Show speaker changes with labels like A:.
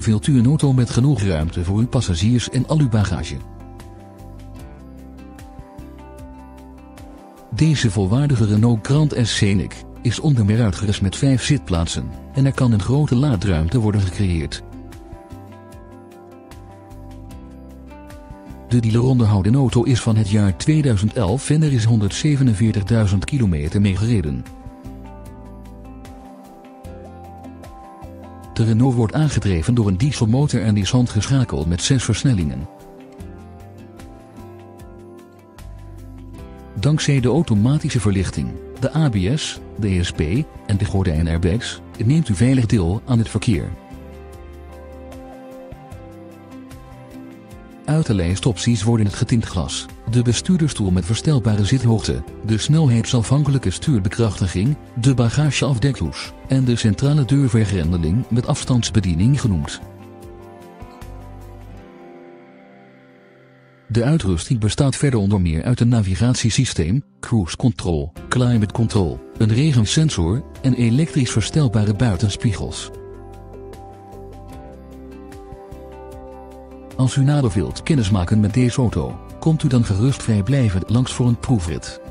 A: wilt u een auto met genoeg ruimte voor uw passagiers en al uw bagage. Deze volwaardige Renault Grand Scenic is onder meer uitgerust met 5 zitplaatsen en er kan een grote laadruimte worden gecreëerd. De dealer onderhouden auto is van het jaar 2011 en er is 147.000 kilometer mee gereden. De Renault wordt aangedreven door een dieselmotor en is handgeschakeld met 6 versnellingen. Dankzij de automatische verlichting, de ABS, de ESP en de gordijnairbags neemt u veilig deel aan het verkeer. Uit de lijstopties worden het getint glas, de bestuurdersstoel met verstelbare zithoogte, de snelheidsafhankelijke stuurbekrachtiging, de bagageafdekhoes en de centrale deurvergrendeling met afstandsbediening genoemd. De uitrusting bestaat verder onder meer uit een navigatiesysteem, cruise control, climate control, een regensensor en elektrisch verstelbare buitenspiegels. Als u nader wilt kennismaken met deze auto, komt u dan gerust vrijblijvend langs voor een proefrit.